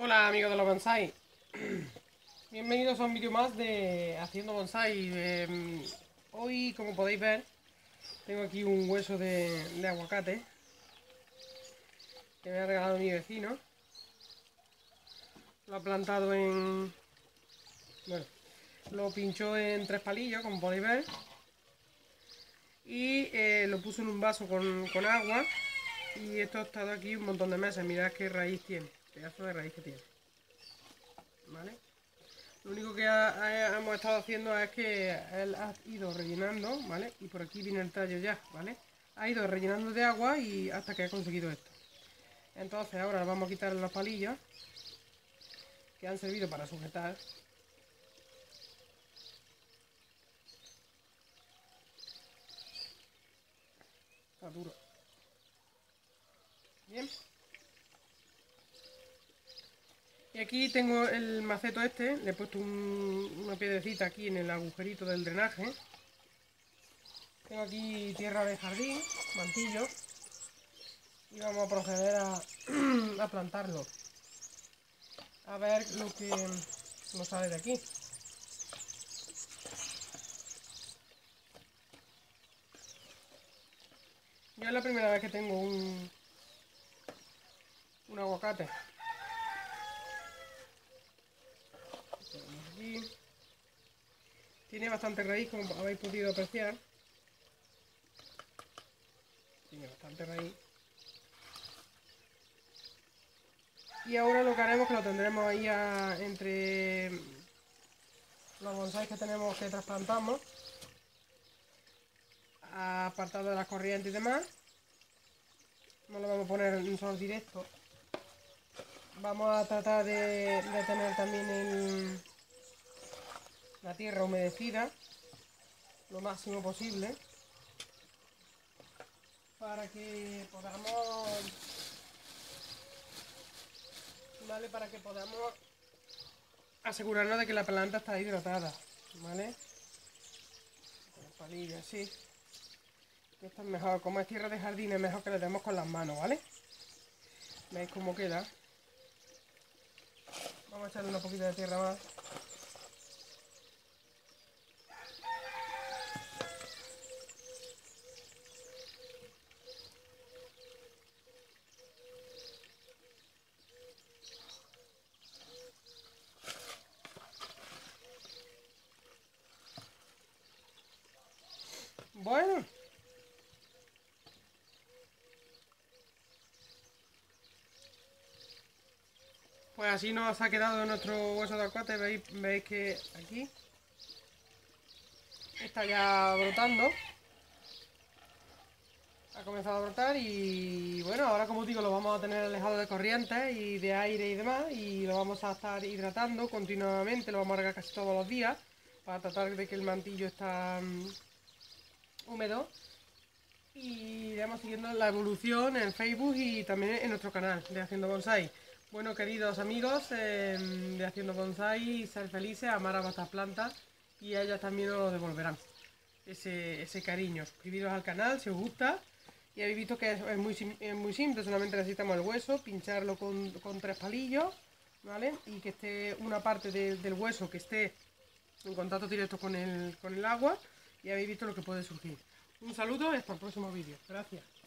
Hola amigos de los bonsai, bienvenidos a un vídeo más de Haciendo Bonsai. Hoy, como podéis ver, tengo aquí un hueso de aguacate que me ha regalado mi vecino. Lo ha plantado en... bueno, lo pinchó en 3 palillos, como podéis ver. Y lo puso en un vaso con agua. Y esto ha estado aquí un montón de meses. Mirad qué raíz tiene, pedazo de raíz que tiene. ¿Vale? Lo único que hemos estado haciendo es que él ha ido rellenando, ¿vale? Y por aquí viene el tallo ya, ¿vale? Ha ido rellenando de agua y hasta que ha conseguido esto. Entonces ahora le vamos a quitar los palillos que han servido para sujetar. Está duro. Bien. Y aquí tengo el maceto este, le he puesto una piedrecita aquí en el agujerito del drenaje. Tengo aquí tierra de jardín, mantillo. Y vamos a proceder a plantarlo. A ver lo que nos sale de aquí. Yo es la primera vez que tengo un aguacate. Aquí. Tiene bastante raíz, como habéis podido apreciar. Tiene bastante raíz. Y ahora lo que haremos es que lo tendremos ahí entre los bonsáis que tenemos que trasplantamos, apartado de las corrientes y demás. No lo vamos a poner en un sol directo. Vamos a tratar de tener también la tierra humedecida lo máximo posible para que podamos, ¿vale? Para que podamos asegurarnos de que la planta está hidratada, ¿vale? Con el palillo así. Esto es mejor, como es tierra de jardín, es mejor que le demos con las manos, ¿vale? ¿Veis cómo queda? Vamos a echarle una poquita de tierra más. Bueno. Pues así nos ha quedado nuestro hueso de aguacate. Veis que aquí está ya brotando. Ha comenzado a brotar y bueno, ahora como digo lo vamos a tener alejado de corrientes y de aire y demás, y lo vamos a estar hidratando continuamente, lo vamos a regar casi todos los días para tratar de que el mantillo está húmedo, y iremos siguiendo la evolución en Facebook y también en nuestro canal de Haciendo Bonsai. Bueno, queridos amigos de Haciendo Bonsai, ser felices, amar a vuestras plantas y ellas también os lo devolverán ese cariño. Suscribiros al canal si os gusta. Y habéis visto que es muy simple, solamente necesitamos el hueso, pincharlo con 3 palillos, ¿vale? Y que esté una parte del hueso que esté en contacto directo con el agua, y habéis visto lo que puede surgir. Un saludo y hasta el próximo vídeo. Gracias.